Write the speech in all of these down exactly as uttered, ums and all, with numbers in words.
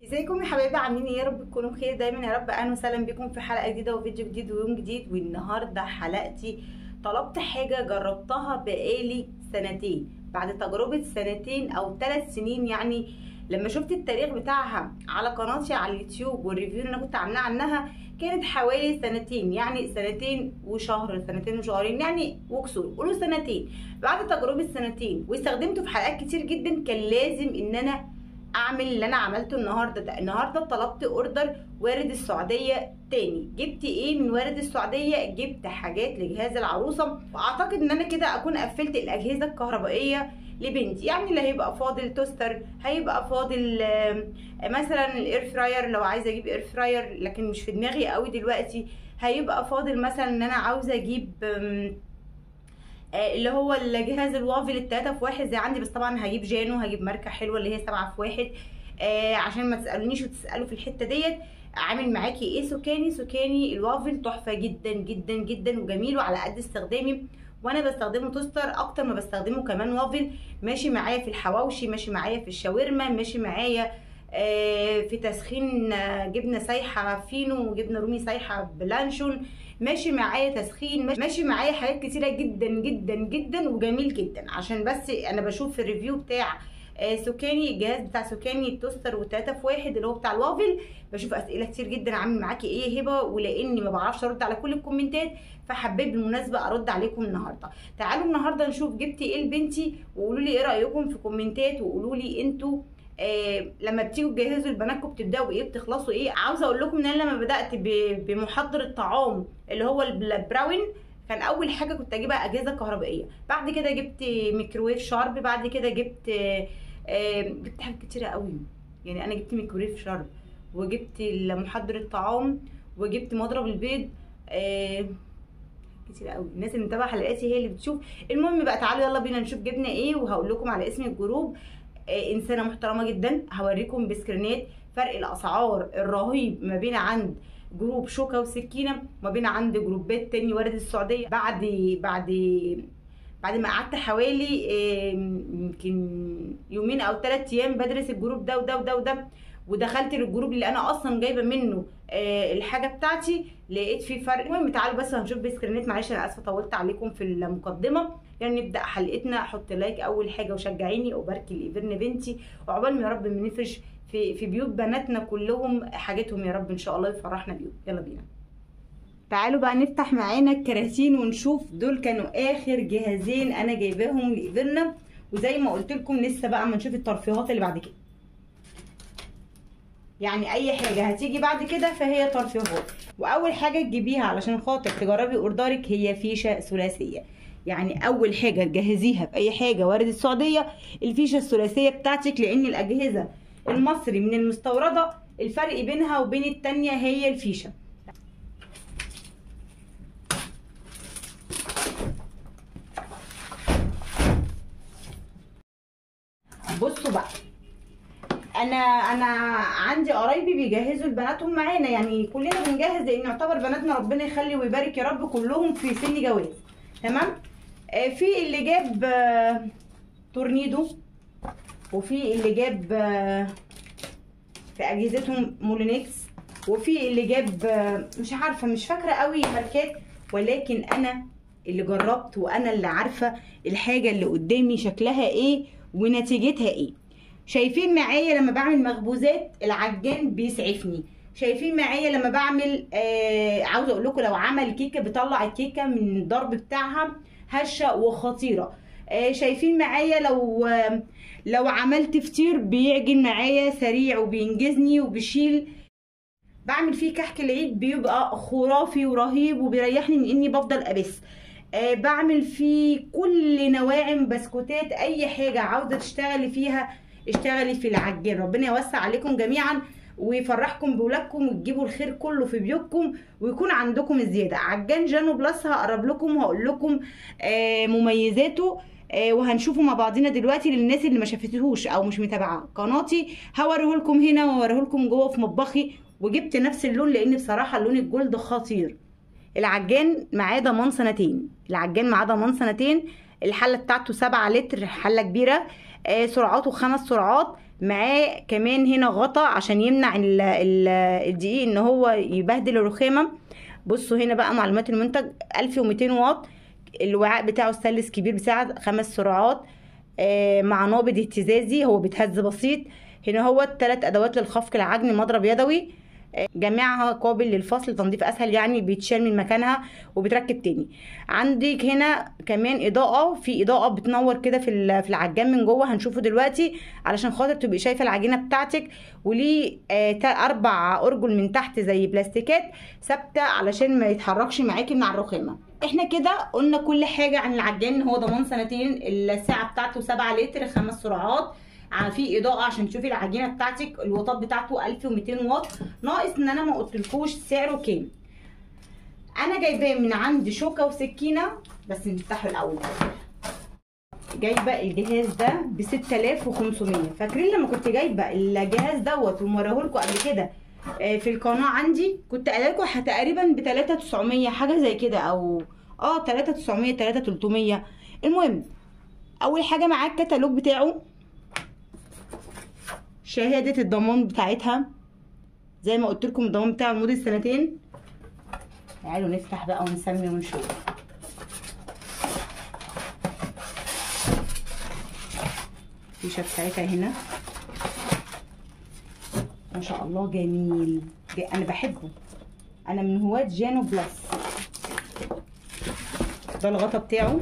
ازيكم يا حبايبي؟ عاملين ايه؟ يا رب تكونوا بخير دايما يا رب. اهلا وسهلا بكم في حلقه جديده وفيديو جديد ويوم جديد. والنهارده حلقتي طلبت حاجه جربتها بقالي سنتين، بعد تجربه سنتين او ثلاث سنين. يعني لما شفت التاريخ بتاعها على قناتي على اليوتيوب والريفيو اللي انا كنت عاملاه عنها كانت حوالي سنتين، يعني سنتين وشهر، سنتين وشهرين، يعني وكسور، قولوا سنتين. بعد تجربه سنتين واستخدمته في حلقات كتير جدا، كان لازم ان انا اعمل اللي انا عملته النهارده ده. النهارده طلبت اوردر وارد السعوديه تاني. جبت ايه من وارد السعوديه؟ جبت حاجات لجهاز العروسه، واعتقد ان انا كده اكون قفلت الاجهزه الكهربائيه لبنتي. يعني اللي هيبقى فاضل توستر، هيبقى فاضل مثلا الاير فراير لو عايزه اجيب اير فراير، لكن مش في دماغي قوي دلوقتي. هيبقى فاضل مثلا ان انا عاوزه اجيب اللي هو الجهاز الوافل التلاتة في واحد زي عندي، بس طبعا هجيب جانو، هجيب ماركه حلوه اللي هي سبعة في واحد. آه عشان ما تسالونيش وتسالوا في الحته ديت. عامل معاكي ايه؟ سوكاني سوكاني الوافل تحفه جدا جدا جدا وجميل وعلى قد استخدامي، وانا بستخدمه توستر اكتر ما بستخدمه كمان وافل. ماشي معايا في الحواوشي، ماشي معايا في الشاورما، ماشي معايا آه في تسخين جبنه سايحه فينو وجبنه رومي سايحه بلانشون، ماشي معايا تسخين، ماشي معايا حاجات كتيره جدا جدا جدا وجميل جدا. عشان بس انا بشوف في الريفيو بتاع سوكاني، الجهاز بتاع سوكاني التوستر والتلاته في واحد اللي هو بتاع الوافل، بشوف اسئله كتير جدا عامل معاكي ايه يا هبه، ولاني ما بعرفش ارد على كل الكومنتات فحبيت بالمناسبه ارد عليكم النهارده. تعالوا النهارده نشوف جبت ايه لبنتي، وقولوا لي ايه رايكم في كومنتات، وقولوا لي انتوا آه لما بتيجوا تجهزوا لبناتكم بتبداوا بايه بتخلصوا ايه. عاوزه اقول لكم ان انا لما بدات بمحضر الطعام اللي هو البراون، كان اول حاجه كنت اجيبها اجهزه كهربائيه، بعد كده جبت ميكروويف شارب، بعد كده جبت آه آه جبت حاجات كتيره قوي. يعني انا جبت ميكروويف شارب، وجبت محضر الطعام، وجبت مضرب البيض، آه كتير قوي. الناس اللي متابعه حلقاتي هي اللي بتشوف. المهم بقى تعالوا يلا بينا نشوف جبنا ايه، وهقول لكم على اسم الجروب. آه انسانه محترمه جدا، هوريكم بسكرينات فرق الاسعار الرهيب ما بين عند جروب شوكه وسكينه وما بين عند جروبات تاني وارد السعوديه. بعد بعد بعد ما قعدت حوالي يمكن يومين او ثلاث ايام بدرس الجروب ده وده وده وده، ودخلت للجروب اللي انا اصلا جايبه منه الحاجه بتاعتي، لقيت فيه فرق. المهم تعالوا بس هنشوف بسكرينات. معلش انا اسفه طولت عليكم في المقدمه. يعني نبدا حلقتنا. حط لايك اول حاجه وشجعيني، وباركي لايفرن بنتي، وعقبال ما يا رب ما نفرش في في بيوت بناتنا كلهم حاجتهم يا رب ان شاء الله يفرحنا بيهم. يلا بينا. تعالوا بقى نفتح معانا الكراتين ونشوف. دول كانوا اخر جهازين انا جايباهم لايفرنا، وزي ما قلت لكم لسه بقى ما نشوف الترفيهات اللي بعد كده. يعني اي حاجه هتيجي بعد كده فهي ترفيهات. واول حاجه تجيبيها علشان خاطر تجربي اوردرك هي فيشه ثلاثيه. يعني اول حاجه تجهزيها في اي حاجه وارد السعوديه الفيشه الثلاثيه بتاعتك، لان الاجهزه المصري من المستورده الفرق بينها وبين التانيه هي الفيشه. بصوا بقى، انا انا عندي قرايبي بيجهزوا لبناتهم معانا، يعني كلنا بنجهز لان يعتبر بناتنا ربنا يخلي ويبارك يا رب كلهم في سن جواز. تمام. آه في اللي جاب آه تورنيدو، وفي اللي جاب آه في اجهزتهم مولينكس، وفي اللي جاب آه مش عارفه مش فاكره قوي ماركات، ولكن انا اللي جربت وانا اللي عارفه الحاجه اللي قدامي شكلها ايه ونتيجتها ايه. شايفين معايا لما بعمل مخبوزات العجان بيسعفني، شايفين معايا لما بعمل آه عاوزه اقول لكم لو عمل كيكه بيطلع الكيكه من الضرب بتاعها هشه وخطيره. آه شايفين معايا لو آه لو عملت فطير بيعجن معايا سريع وبينجزني وبيشيل. بعمل فيه كحك العيد بيبقى خرافي ورهيب وبيريحني من اني بفضل ابس. آه بعمل فيه كل نواعم بسكوتات، اي حاجه عاوزه تشتغلي فيها اشتغلي في العجان. ربنا يوسع عليكم جميعا ويفرحكم بولادكم وتجيبوا الخير كله في بيوتكم ويكون عندكم الزياده. عجان جانو بلس هقرب لكم وهقول لكم آه مميزاته، آه وهنشوفه مع بعضنا دلوقتي. للناس اللي ما شافتهوش او مش متابعه قناتي هوريه لكم هنا وهوريه لكم جوه في مطبخي. وجبت نفس اللون لان بصراحه اللون الجولد خطير. العجان معاه ضمان سنتين، العجان معاه ضمان سنتين. الحله بتاعته سبعة لتر، حله كبيره. آه سرعاته خمس سرعات. معاه كمان هنا غطا عشان يمنع ال ال الدقيق ان هو يبهدل الرخامه. بصوا هنا بقى معلومات المنتج، ألف ومئتين واط، الوعاء بتاعه ستانلس كبير بيساعد خمس سرعات، آه مع نابض اهتزازي، هو بيتهز بسيط. هنا هو ثلاث ادوات للخفق العجن، مضرب يدوي، جميعها قابل للفصل، تنظيف اسهل، يعني بيتشال من مكانها وبتركب تاني. عندك هنا كمان اضاءه، في اضاءه بتنور كده في في العجان من جوه، هنشوفه دلوقتي علشان خاطر تبقي شايفه العجينه بتاعتك. وليه آه اربع ارجل من تحت زي بلاستيكات ثابته علشان ما يتحركش معاكي من على الرخامه. احنا كده قلنا كل حاجه عن العجان، هو ضمان سنتين، السعه بتاعته سبعة لتر، خمس سرعات، في اضاءه عشان تشوفي العجينه بتاعتك. الوطات بتاعته ألف ومئتين واط. ناقص ان انا ما قلتلكوش سعره كام. انا جايباه من عند شوكه وسكينه، بس نفتحه الاول. جايبه الجهاز ده ب ستة آلاف وخمسمية. فاكرين لما كنت جايبه الجهاز دوت وموريهولكوا قبل كده في القناه عندي، كنت قايله لكم تقريبا ب تلاتة آلاف وتسعمية حاجه زي كده، او اه تلاتة آلاف وتسعمية تلاتة آلاف وتلتمية. المهم اول حاجه معاه الكتالوج بتاعه، شهاده الضمان بتاعتها زي ما قلت لكم، الضمان بتاعه لمده سنتين. تعالوا نفتح بقى ونسمي ونشوف. الفيشه بتاعتها هنا ما شاء الله جميل، انا بحبه، انا من هواة جانو بلس. ده الغطا بتاعه،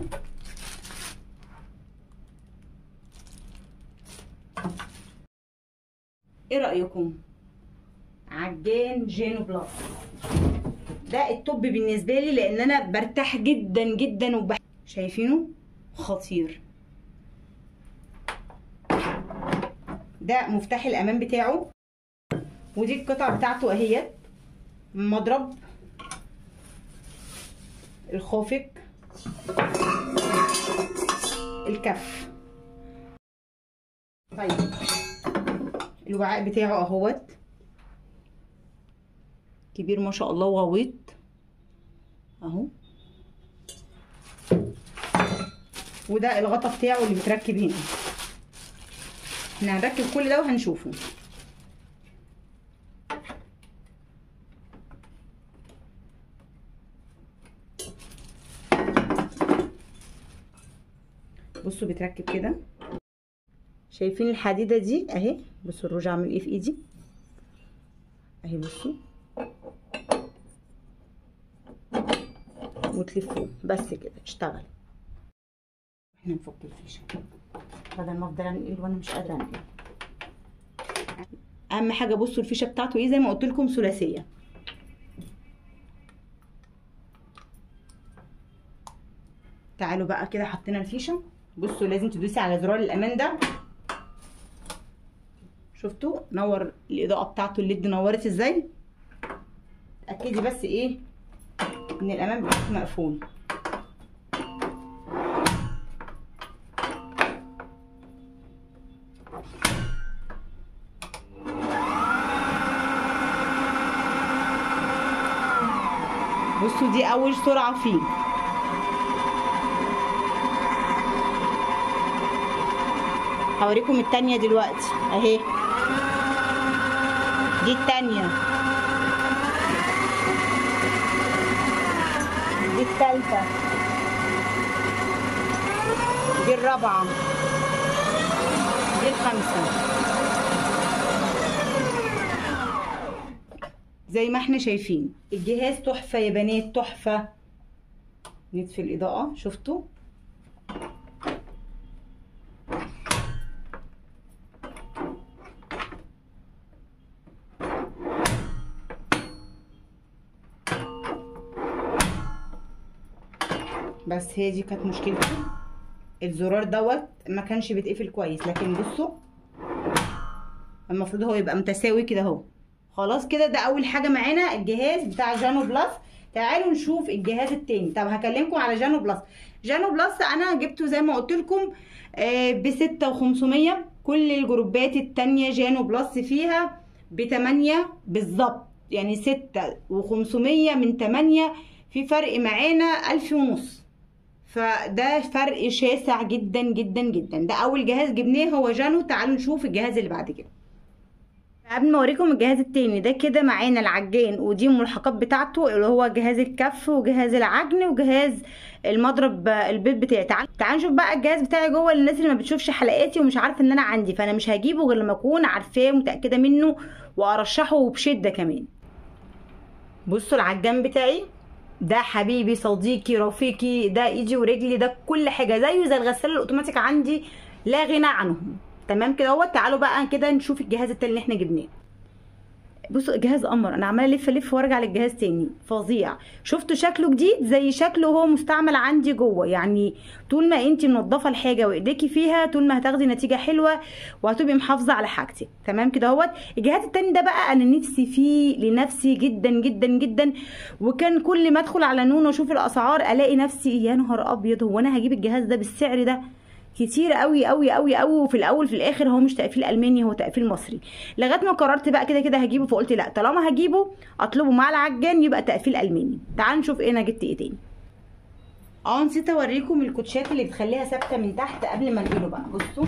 ايه رايكم؟ عجان جانو بلس ده التوب بالنسبه لي، لان انا برتاح جدا جدا وبح... شايفينه خطير. ده مفتاح الامان بتاعه، ودي القطع بتاعته اهيت، مضرب الخافق، الكف. طيب الوعاء بتاعه اهوت كبير ما شاء الله وغويط اهو. وده الغطا بتاعه اللي بيتركب هنا. احنا هنركب كل ده وهنشوفه. بصوا بيتركب كده، شايفين الحديده دي اهي. بصوا الروج عامل ايه في ايدي اهي، بصوا، وتلفوه بس كده اشتغل. احنا نفك الفيشه بدل ما افضل انقل وانا مش قادره انقل. اهم حاجه بصوا الفيشه بتاعته ايه، زي ما قلت لكم ثلاثيه. تعالوا بقى كده حطينا الفيشه. بصوا لازم تدوسي على زرار الامان ده. شفتوا نور الاضاءه بتاعته، الليد نورت ازاي. اتاكدي بس ايه ان الامان بتاعك مقفول. بصوا دي اول سرعه فيه. هوريكم التانية دلوقتي اهي، دي التانية، دي التالتة، دي الرابعة، دي الخامسة. زي ما احنا شايفين الجهاز تحفة يا بنات، تحفة. نطفي الإضاءة، شفتوا؟ بس هي دي كانت مشكلتي، الزرار دوت ما كانش بيتقفل كويس. لكن بصوا المفروض هو يبقى متساوي كده اهو. خلاص كده ده اول حاجه معانا الجهاز بتاع جانو بلس. تعالوا نشوف الجهاز التاني. طب هكلمكم على جانو بلس. جانو بلس انا جبته زي ما قلت لكم ب ستة وخمسمية. كل الجروبات التانيه جانو بلس فيها ب تمانية بالظبط، يعني ستة وخمسمية من تمانية، في فرق معانا ألف ونص. فده فرق شاسع جدا جدا جدا. ده اول جهاز جبناه هو جانو. تعالوا نشوف الجهاز اللي بعد كده. قبل ما اوريكم الجهاز التاني ده، كده معانا العجان ودي الملحقات بتاعته اللي هو جهاز الكف وجهاز العجن وجهاز المضرب البيض بتاعي. تعالوا تعالوا نشوف بقى الجهاز بتاعي جوه للناس اللي ما بتشوفش حلقاتي ومش عارفه ان انا عندي، فانا مش هجيبه غير لما اكون عارفاه ومتاكده منه وارشحه بشده كمان. بصوا العجان بتاعي ده حبيبي صديقي رفيقي، ده ايدي ورجلي، ده كل حاجه زيه زي الغساله الاوتوماتيك عندي لا غنى عنهم. تمام كده اهوت. تعالوا بقى كده نشوف الجهاز التاني اللي احنا جبناه. بصوا الجهاز قمر، انا عماله الف الف وارجع للجهاز تاني، فظيع. شفتوا شكله جديد زي شكله هو مستعمل عندي جوه. يعني طول ما انت منضفه الحاجه وايديكي فيها طول ما هتاخدي نتيجه حلوه وهتبقي محافظه على حاجتك. تمام كده اهوت. الجهاز التاني ده بقى انا نفسي فيه لنفسي جدا جدا جدا، وكان كل ما ادخل على نون واشوف الاسعار الاقي نفسي يا نهار ابيض، هو انا هجيب الجهاز ده بالسعر ده؟ كتير قوي قوي قوي قوي. وفي الاول في الاخر هو مش تقفيل الماني، هو تقفيل مصري. لغايه ما قررت بقى كده كده هجيبه، فقلت لا طالما هجيبه اطلبه مع العجان يبقى تقفيل الماني. تعالوا نشوف ايه انا جبت ايه تاني. اه نسيت اوريكم الكوتشات اللي بتخليها ثابته من تحت قبل ما انقله بقى. بصوا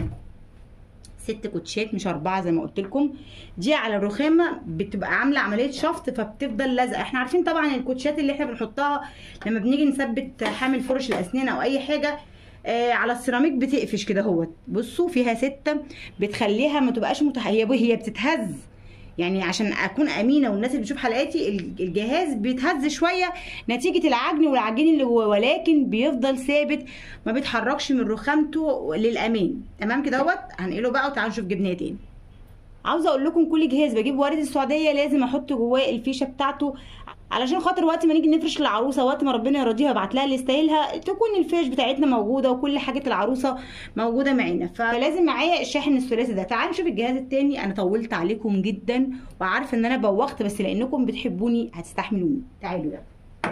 ست كوتشات مش اربعه زي ما قلت لكم. دي على الرخامه بتبقى عامله عمليه شفط فبتفضل لازقه. احنا عارفين طبعا الكوتشات اللي احنا بنحطها لما بنيجي نثبت حامل فرش الاسنان او اي حاجه آه على السيراميك بتقفش كده اهوت. بصوا فيها سته بتخليها ما تبقاش متحيبه، هي بتتهز. يعني عشان اكون امينه والناس اللي بتشوف حلقاتي الجهاز بيتهز شويه نتيجه العجن والعجين اللي جوه، ولكن بيفضل ثابت ما بيتحركش من رخامته للامان. تمام كده اهوت. هنقله بقى وتعالوا نشوف جبناه تاني. عاوزه اقول لكم كل جهاز بجيب وارد السعوديه لازم احط جواه الفيشه بتاعته، علشان خاطر وقت ما نيجي نفرش للعروسه وقت ما ربنا يرضيها ويبعت لها اللي يستاهلها تكون الفيش بتاعتنا موجوده وكل حاجه العروسه موجوده معانا. فلازم معايا الشاحن الثلاثي ده. تعالوا نشوف الجهاز التاني. انا طولت عليكم جدا وعارفه ان انا بوخت، بس لانكم بتحبوني هتستحملوني. تعالوا ده.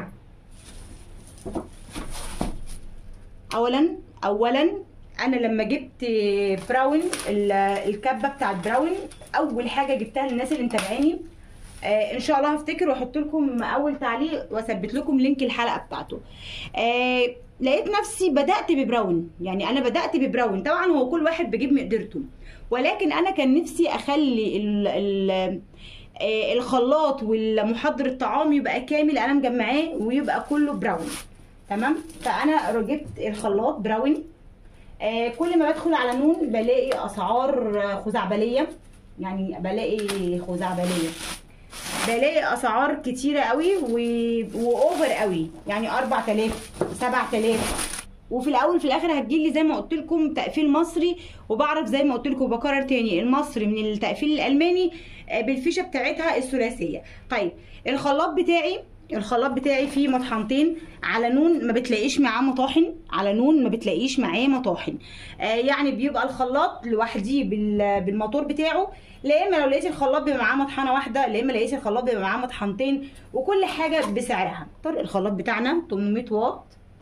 اولا اولا انا لما جبت براون الكبه بتاعت براون اول حاجه جبتها للناس اللي متابعاني، آه ان شاء الله هفتكر واحط لكم اول تعليق واثبت لكم لينك الحلقه بتاعته. آه لقيت نفسي بدات ببراون. يعني انا بدات ببراون، طبعا هو كل واحد بيجيب مقدرته، ولكن انا كان نفسي اخلي ال ال آه الخلاط والمحضر الطعام يبقى كامل انا مجمعاه ويبقى كله براون. تمام. فانا جبت الخلاط براون. آه كل ما بدخل على نون بلاقي اسعار خزعبليه، يعني بلاقي خزعبليه بلاقي اسعار كتيره قوي و... واوفر قوي، يعني اربعة آلاف سبعة آلاف، وفي الاول في الاخر هتجيلي زي ما قلت لكم تقفيل مصري. وبعرف زي ما قلت لكم بكرر تاني المصري من التقفيل الالماني بالفيشه بتاعتها الثلاثيه. طيب الخلاط بتاعي الخلاط بتاعي فيه مطحنتين. على نون ما بتلاقيش معاه مطاحن، على نون ما بتلاقيش معاه مطاحن. آه يعني بيبقى الخلاط لوحديه بالموتور بتاعه، لا اما لو لقيت الخلاط بيبقى معاه مطحنه واحده، لا اما لقيت الخلاط بيبقى معاه مطحنتين، وكل حاجه بسعرها. طرق الخلاط بتاعنا ثمانمية واط.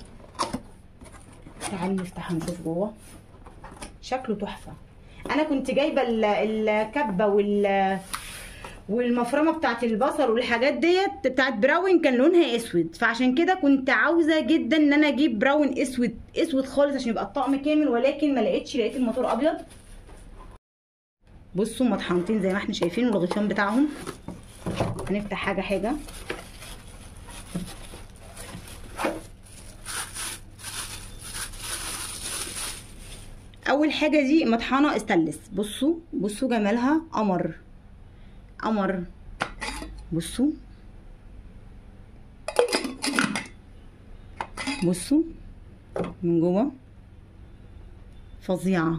تعالوا نفتح نشوف جوه. شكله تحفه. انا كنت جايبه الكبه وال والمفرمه بتاعت البصل والحاجات ديت بتاعت براون كان لونها اسود، فعشان كده كنت عاوزه جدا ان انا اجيب براون اسود اسود خالص عشان يبقى الطقم كامل، ولكن ما لقيتش. لقيت الموتور ابيض. بصوا مطحنتين زي ما احنا شايفين والغطيان بتاعهم. هنفتح حاجه حاجه. اول حاجه دي مطحنه استانلس. بصوا بصوا جمالها قمر قمر. بصوا بصوا من جوه فظيعه.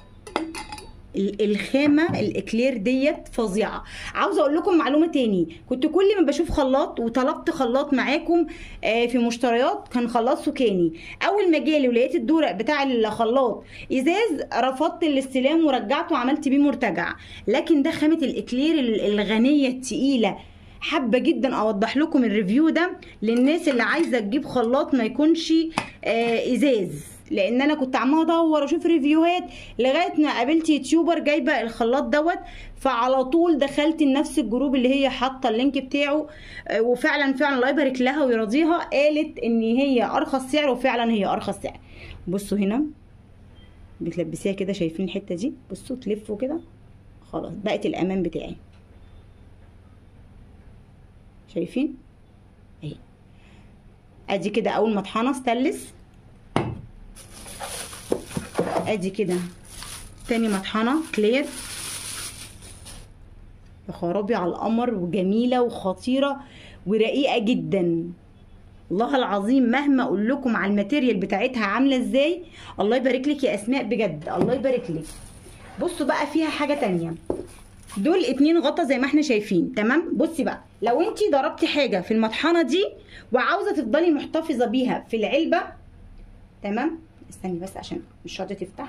الخامه الاكلير ديت فظيعه. عاوزه اقول لكم معلومه تاني، كنت كل ما بشوف خلاط وطلبت خلاط معاكم في مشتريات كان خلاط سكاني، اول ما جالي ولقيت الدورق بتاع الخلاط ازاز رفضت الاستلام ورجعته وعملت بيه مرتجع. لكن ده خامه الاكلير الغنيه التقيله. حابه جدا اوضح لكم الريفيو ده للناس اللي عايزه تجيب خلاط ما يكونش ازاز. لان انا كنت عماله ادور واشوف ريفيوهات لغايه ما قابلت يوتيوبر جايبه الخلاط دوت، فعلى طول دخلت لنفس الجروب اللي هي حاطه اللينك بتاعه، وفعلا فعلا الله يبارك لها ويرضيها قالت ان هي ارخص سعر، وفعلا هي ارخص سعر. بصوا هنا بتلبسيها كده، شايفين الحته دي؟ بصوا تلفوا كده خلاص بقت الامان بتاعي. شايفين اهي. ادي كده اول مطحنه ستانلس، ادي كده تاني مطحنه كلير. يا خرابي على القمر، وجميله وخطيره ورقيقه جدا والله العظيم. مهما اقول لكم على الماتيريال بتاعتها عامله ازاي، الله يبارك لك يا اسماء بجد، الله يبارك لك. بصوا بقى فيها حاجه تانية، دول اتنين غطا زي ما احنا شايفين، تمام؟ بصي بقى، لو انتي ضربتي حاجه في المطحنه دي وعاوزه تفضلي محتفظه بيها في العلبه، تمام؟ استني بس عشان مش راضيه تفتح،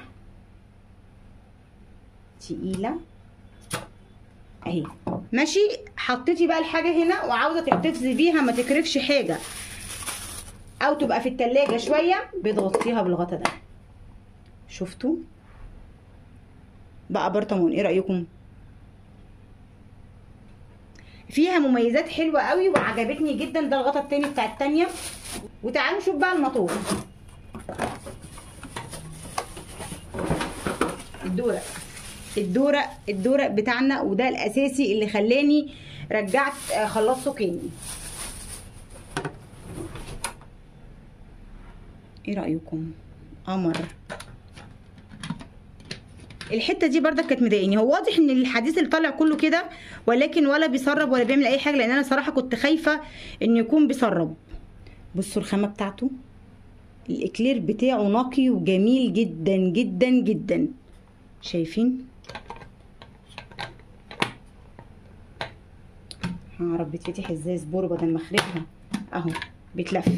تقيله اهي، ماشي. حطيتي بقى الحاجه هنا وعاوزه تحتفظي بيها ما تكرفش حاجه او تبقى في التلاجة شويه، بتغطيها بالغطا ده. شفتوا بقى برطمان؟ ايه رايكم؟ فيها مميزات حلوه قوي وعجبتني جدا. ده الغطا التاني بتاع التانيه. وتعالوا نشوف بقى الموتور. الدورق الدورق الدورق بتاعنا، وده الاساسي اللي خلاني رجعت خلاط سكاني. ايه رايكم؟ قمر. الحته دي بردك كانت مضايقاني. هو واضح ان الحديث اللي طالع كله كده، ولكن ولا بيسرب ولا بيعمل اي حاجه، لان انا صراحه كنت خايفه انه يكون بيسرب. بصوا الخامه بتاعته، الاكلير بتاعه نقي وجميل جدا جدا جدا. شايفين؟ هعرف بتفتح ازاي سبوره بدل ما اخربها اهو، بيتلف.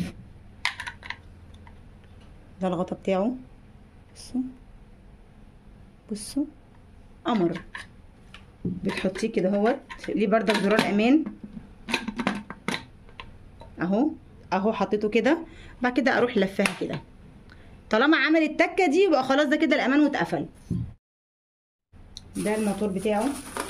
ده الغطا بتاعه، بصوا بصوا قمر. بتحطيه كده اهوت، ليه بردك زرار امان اهو اهو، حطيته كده. بعد كده اروح لفها كده، طالما عمل التكه دي يبقى خلاص ده كده الامان واتقفل. ده الموتور بتاعه.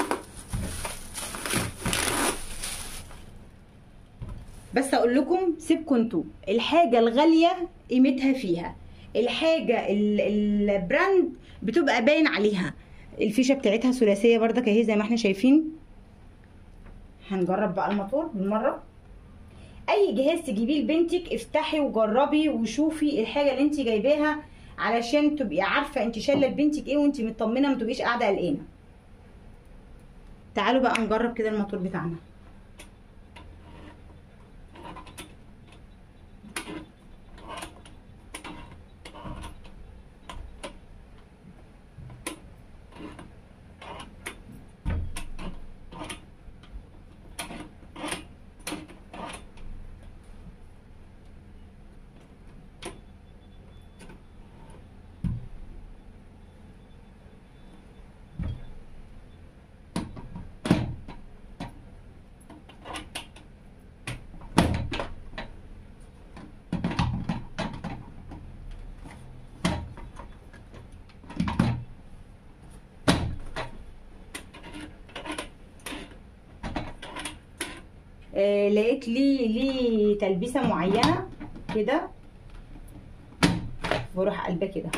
بس اقول لكم سيبكم انتوا، الحاجه الغاليه قيمتها فيها، الحاجه البراند بتبقى باين عليها. الفيشه بتاعتها ثلاثيه بردك اهي زي ما احنا شايفين. هنجرب بقى الموتور بالمره. اي جهاز تجيبيه لبنتك افتحي وجربي وشوفي الحاجه اللي انت جايباها، علشان تبقي عارفه انت شايله لبنتك ايه وانت مطمنه، ما تبقيش قاعده قلقانه. تعالوا بقى نجرب كده الموتور بتاعنا. آه لقيت لي لي تلبيسه معينه كده، بروح قلبه كده.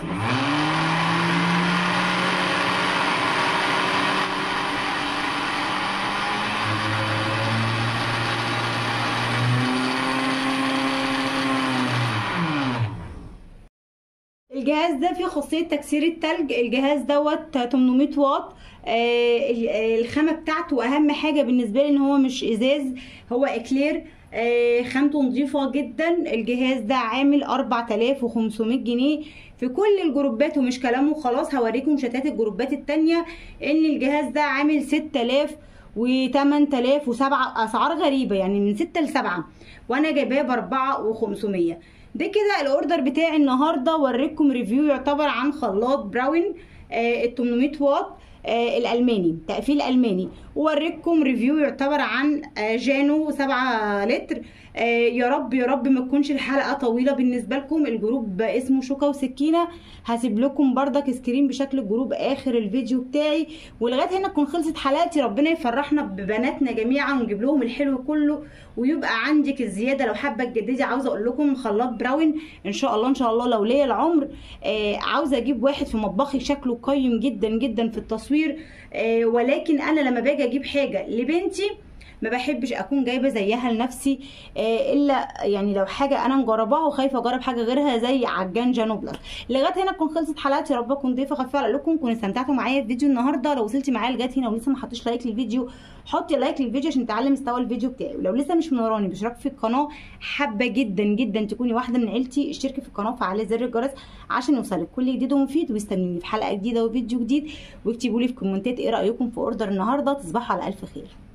الجهاز ده فيه خاصيه تكسير التلج. الجهاز دوت تمنمية واط. آه الخامه بتاعته اهم حاجه بالنسبه لي ان هو مش ازاز، هو اكلير. آه خامته نظيفه جدا. الجهاز ده عامل اربعة آلاف وخمسمية جنيه في كل الجروبات، ومش كلامه خلاص هوريكم شتات الجروبات التانيه ان الجهاز ده عامل ستة آلاف وتمن آلاف وسبعة، اسعار غريبه يعني من ستة لسبعة، وانا جايباه باربعة وخمسمية. ده كده الاوردر بتاعي النهارده. وريكم ريفيو يعتبر عن خلاط براون آه ال تمنمية واط آه الالماني، تقفيل الماني. ووريكم ريفيو يعتبر عن آه جانو سبعة لتر آه يا رب يا رب ما تكونش الحلقه طويله بالنسبه لكم. الجروب اسمه شوكه وسكينه، هسيب لكم بردك سكرين بشكل الجروب اخر الفيديو بتاعي. ولغايه هنا تكون خلصت حلقتي. ربنا يفرحنا ببناتنا جميعا ونجيب لهم الحلو كله، ويبقى عندك الزياده. لو حابه تجددي، عاوزه اقول لكم خلاط براون ان شاء الله ان شاء الله لو ليا العمر آه عاوزه اجيب واحد في مطبخي شكله قيم جدا جدا في التصوير. آه ولكن انا لما باجي اجيب حاجه لبنتي ما بحبش اكون جايبه زيها لنفسي، آه الا يعني لو حاجه انا مجرباها وخايفه اجرب حاجه غيرها زي عجان جانو بلس. لغايه هنا تكون خلصت حلقتي. يا رب اكون ضيفه خفيفه على لكم، كنتوا استمتعتوا معايا في فيديو النهارده. لو وصلتي معايا لغايه هنا ولسه ما حطيتش لايك للفيديو، حطي لايك للفيديو عشان تعلي مستوى الفيديو بتاعي. ولو لسه مش منوراني باشتراك في القناه، حابه جدا جدا تكوني واحده من عيلتي، اشتركي في القناه وفعلي زر الجرس عشان يوصلك كل جديد ومفيد. واستنوني في حلقه جديده وفيديو جديد، واكتبوا لي في كومنتات ايه رايكم في اوردر النهارده. تصبحوا على الف خير.